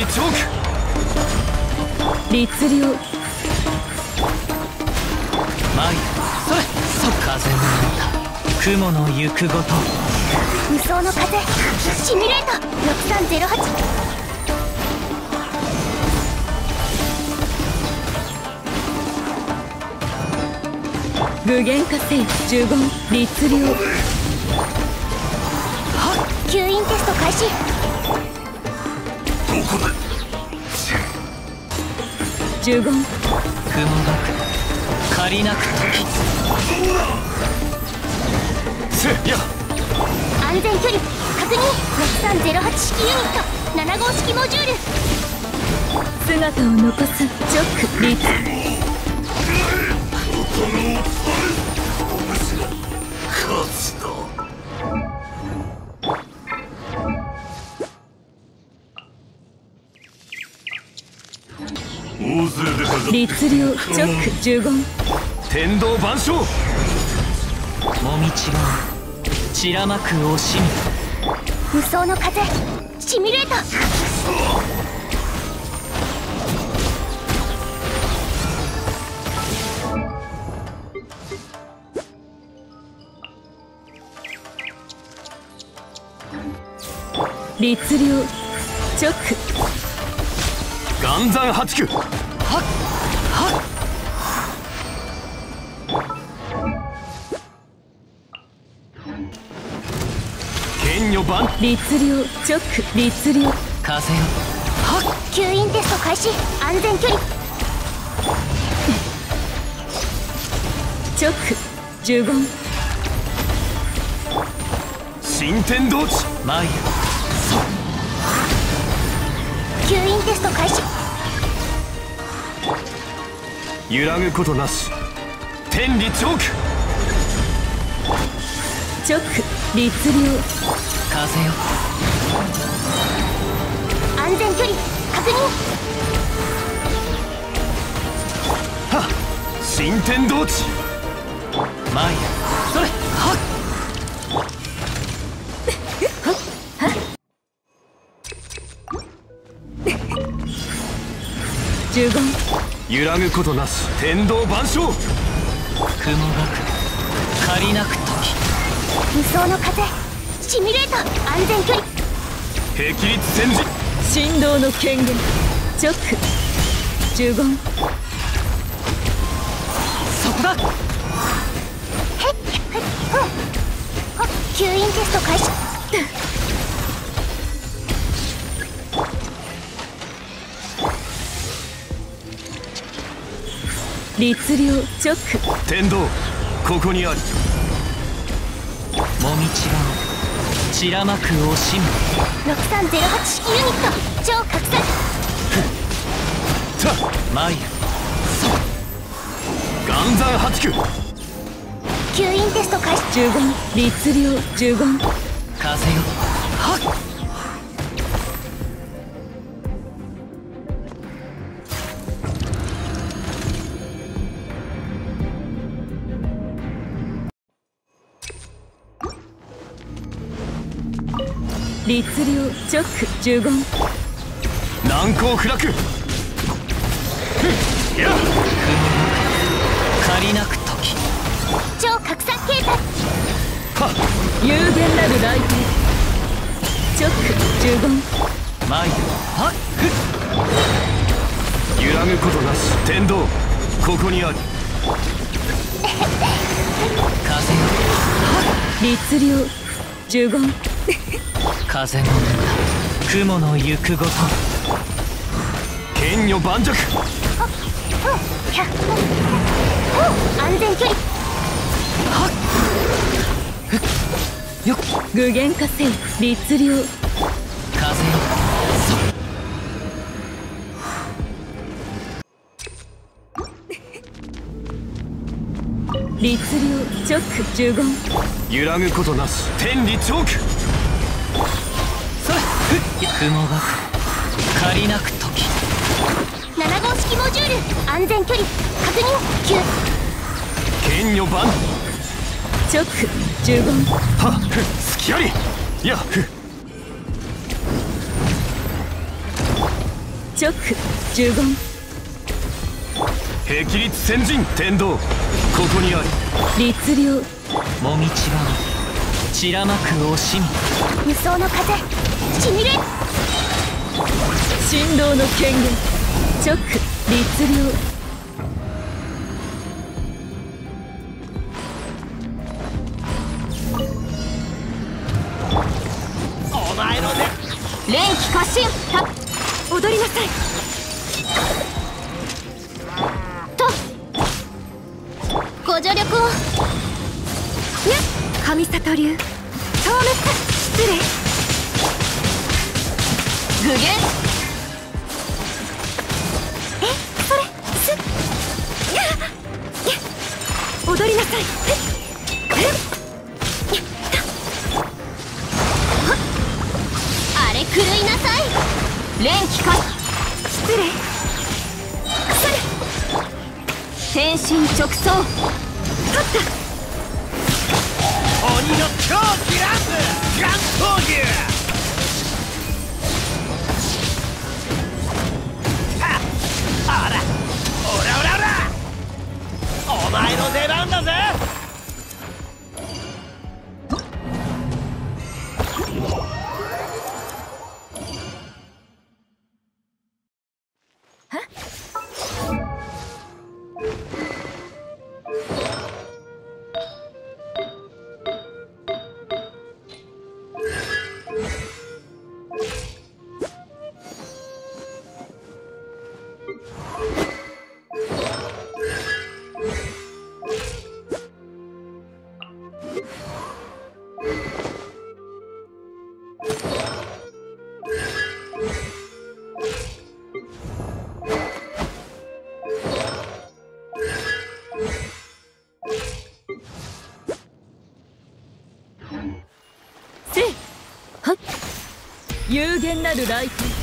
チョーク。 律令。 参る。それ。風の歌、雲の行くごと。 無双の風シミュレート。6308。 具現化せよ。呪言律令。 吸引テスト開始。 どこだ。 呪言雲がく借りなく時。せや安全距離確認。6308式ユニット7号式モジュール。 姿を残す。チョック律。 勝つだ。大勢でかかって律令。チョック呪言。 天道万象。もみ違う散らまく惜しみ。 無双の風シミュレート。 律令。チョック。 岩山八九。はっはっ。剣女万。 律令。チョック律令。 風よ。はっ。 吸引テスト開始。安全距離。 チョック呪言。 新天道地。参る。 吸引テスト開始。 揺らぐことなし。天理チョーク。 チョック律令。 風よ。 安全距離確認。 はっ。新天道地。参る。それ。はっ。 呪言。 揺らぐことなし。天道万象。雲がく借りなく時。 無双の風シミュレート。安全距離。 霹靂戦時。 神道の権限。チョック呪言。 そこだ。 吸引テスト開始。 律令。チョック。 天道ここにあり。もみ違う散らまく惜しみ。 6308式ユニット超拡散。 たっ参る。岩山八九。 吸引テスト開始。 呪言律令。呪言。 風よ。はっ。 律令。チョック呪言。 難攻不落。やっ。借りなく時。 超拡散形態。 はっ。 有限なる雷霆。チョック呪言。 参る。はっ。揺らぐことなし。天道ここにあり。風よ。 律令。呪言。 風の歌、雲の行くごと。剣女盤石。 安全距離。 はっ。よっ。 具現化せよ。律令。 風よ。 律令。チョック呪言。 揺らぐことなし。天理チョーク。それ。雲が借りなく時。 7号式モジュール。安全距離確認。 剣女盤。 チョック呪言。 はっ。隙あり。やっ。 直呪言。 霹靂先陣天道、ここにあり。 律令。 もみちば散らまく惜しみ。 輸送の風しみる。 神道の権限。直律令。 お前のね。 連気過信た踊りなさい。 とご助力を。 にゃ神里流。消滅。失礼。 具現。 それすっやや踊りなさい。 あれ狂いなさい。連気か失礼。それ天心直送。 取った鬼の狂気乱舞ガン闘牛。あら、オラオラオラ、お前の出番だぜ。 せいはっ有限なる来店。